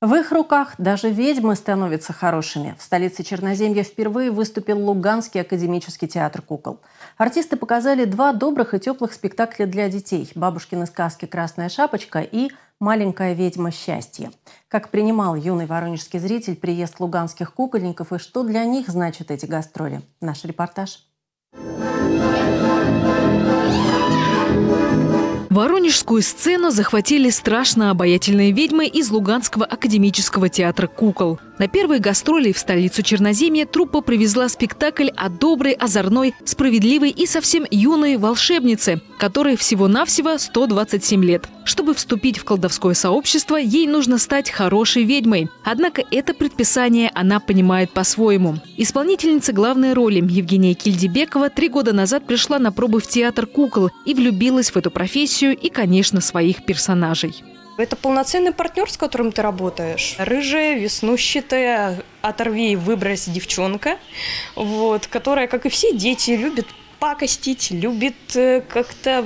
В их руках даже ведьмы становятся хорошими. В столице Черноземья впервые выступил Луганский академический театр кукол. Артисты показали 2 добрых и теплых спектакля для детей – «Бабушкины сказки. Красная шапочка» и «Маленькая ведьма счастья». Как принимал юный воронежский зритель приезд луганских кукольников и что для них значат эти гастроли? Наш репортаж. Воронежскую сцену захватили страшно обаятельные ведьмы из Луганского академического театра кукол. На первые гастроли в столицу Черноземья труппа привезла спектакль о доброй, озорной, справедливой и совсем юной волшебнице, которой всего-навсего 127 лет. Чтобы вступить в колдовское сообщество, ей нужно стать хорошей ведьмой. Однако это предписание она понимает по-своему. Исполнительница главной роли Евгения Кильдибекова 3 года назад пришла на пробы в театр кукол и влюбилась в эту профессию и, конечно, своих персонажей. Это полноценный партнер, с которым ты работаешь. Рыжая, веснущатая, оторви и выбрось девчонка, которая, как и все дети, любит пакостить, любит как-то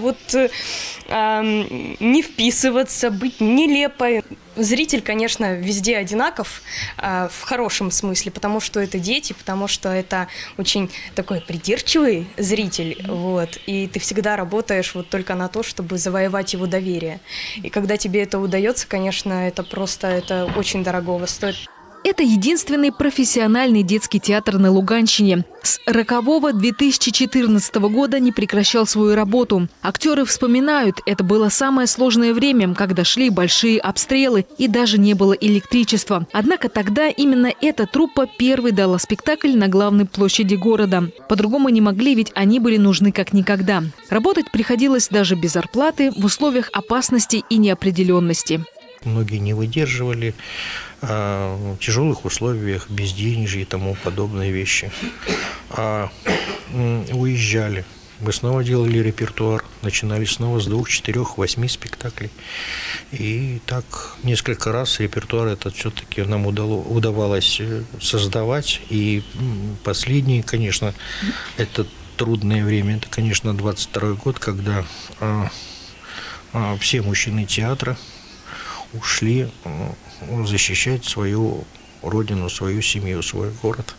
не вписываться, быть нелепой. Зритель, конечно, везде одинаков, в хорошем смысле, потому что это дети, потому что это очень такой придирчивый зритель, и ты всегда работаешь только на то, чтобы завоевать его доверие. И когда тебе это удается, конечно, это очень дорогого стоит. Это единственный профессиональный детский театр на Луганщине. С рокового 2014 года не прекращал свою работу. Актеры вспоминают, это было самое сложное время, когда шли большие обстрелы и даже не было электричества. Однако тогда именно эта труппа первой дала спектакль на главной площади города. По-другому не могли, ведь они были нужны как никогда. Работать приходилось даже без зарплаты, в условиях опасности и неопределенности. Многие не выдерживали в тяжелых условиях, безденежья и тому подобные вещи. Уезжали. Мы снова делали репертуар, начинали снова с 2, 4, 8 спектаклей. И так несколько раз репертуар этот все-таки нам удавалось создавать. И последнее, конечно, это трудное время. Это, конечно, 22-й год, когда все мужчины театра ушли защищать свою родину, свою семью, свой город.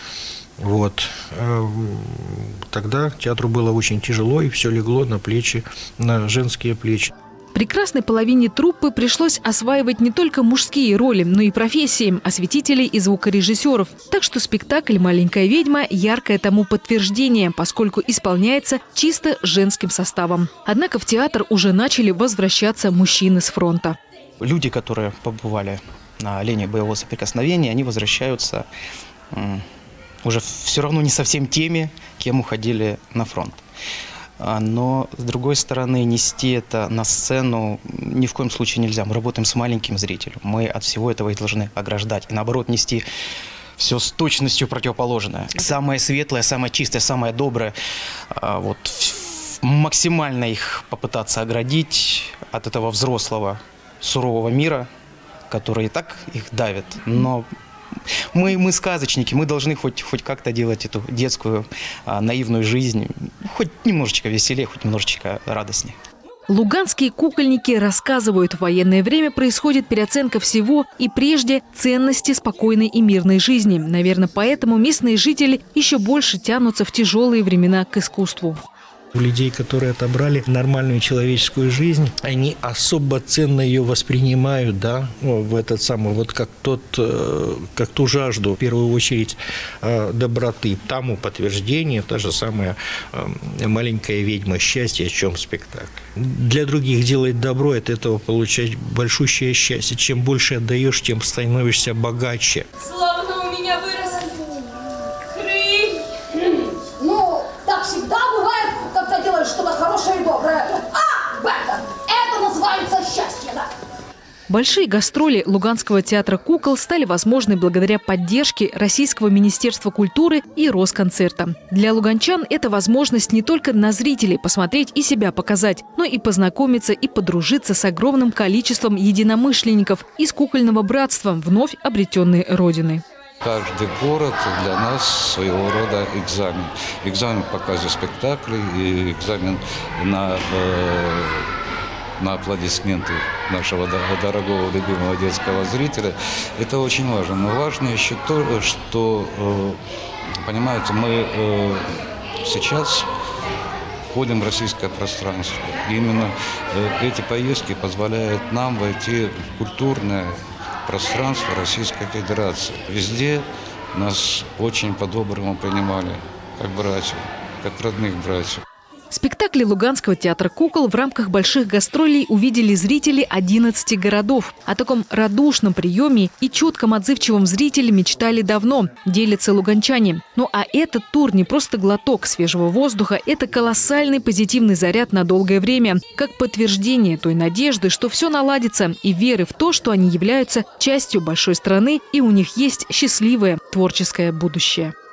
Тогда театру было очень тяжело, и все легло на плечи, на женские плечи. Прекрасной половине труппы пришлось осваивать не только мужские роли, но и профессии осветителей и звукорежиссеров. Так что спектакль «Маленькая ведьма» – яркое тому подтверждение, поскольку исполняется чисто женским составом. Однако в театр уже начали возвращаться мужчины с фронта. Люди, которые побывали на линии боевого соприкосновения, они возвращаются уже все равно не совсем теми, кем уходили на фронт. Но, с другой стороны, нести это на сцену ни в коем случае нельзя. Мы работаем с маленьким зрителем. Мы от всего этого и должны ограждать. И, наоборот, нести все с точностью противоположное. Самое светлое, самое чистое, самое доброе. Максимально их попытаться оградить от этого взрослого, сурового мира, который и так их давит. Но мы сказочники, мы должны хоть как-то делать эту детскую наивную жизнь хоть немножечко веселее, хоть немножечко радостнее. Луганские кукольники рассказывают, в военное время происходит переоценка всего и прежде ценности спокойной и мирной жизни. Наверное, поэтому местные жители еще больше тянутся в тяжелые времена к искусству. У людей, которые отобрали нормальную человеческую жизнь, они особо ценно ее воспринимают, как ту жажду, в первую очередь, доброты. Тому подтверждение, та же самая «Маленькая ведьма счастья», о чем спектакль. Для других делать добро, от этого получать большущее счастье. Чем больше отдаешь, тем становишься богаче. Словно у меня выросли крылья. Так всегда бывает, когда делаешь что-то хорошее и доброе. Это называется счастье, да? Большие гастроли Луганского театра кукол стали возможны благодаря поддержке Российского министерства культуры и Росконцерта. Для луганчан это возможность не только на зрителей посмотреть и себя показать, но и познакомиться и подружиться с огромным количеством единомышленников из кукольного братства вновь обретенной родины. Каждый город для нас своего рода экзамен. Экзамен в показе спектаклей и экзамен на на аплодисменты нашего дорогого, любимого детского зрителя. Это очень важно. Но важно еще то, что, понимаете, мы сейчас входим в российское пространство. И именно эти поездки позволяют нам войти в культурное пространство Российской Федерации. Везде нас очень по-доброму принимали, как братьев, как родных братьев. Спектакли Луганского театра кукол в рамках больших гастролей увидели зрители 11 городов. О таком радушном приеме и чутком отзывчивом зрителе мечтали давно, делятся луганчане. Ну а этот тур не просто глоток свежего воздуха, это колоссальный позитивный заряд на долгое время. Как подтверждение той надежды, что все наладится, и веры в то, что они являются частью большой страны и у них есть счастливое творческое будущее.